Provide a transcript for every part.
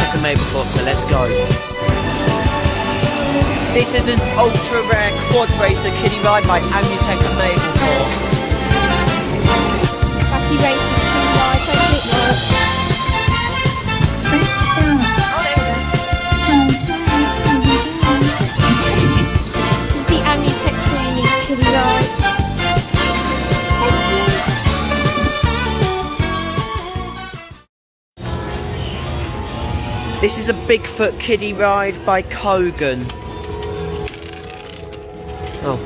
Omnitech and Maplethorpe, so let's go. This is an ultra rare quad racer kiddie ride by Omnitech and Maplethorpe. Lucky racer kiddie ride, hope it works. This is the Omnitech Unique kiddie ride. This is a Bigfoot kiddie ride by Cogan. Oh.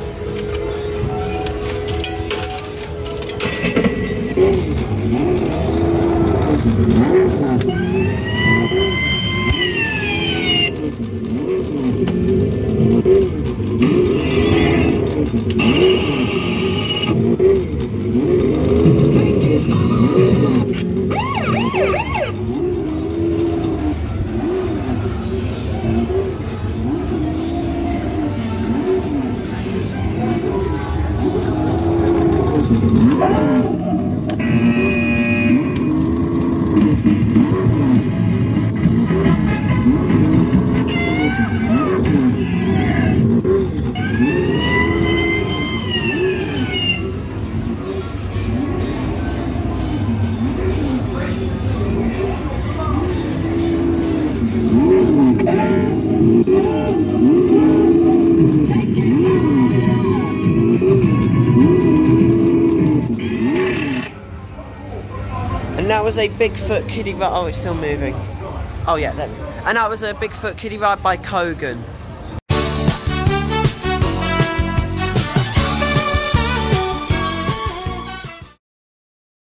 And that was a Bigfoot kiddie ride. Oh, it's still moving. Oh yeah, there. And that was a Bigfoot kiddie ride by Cogan.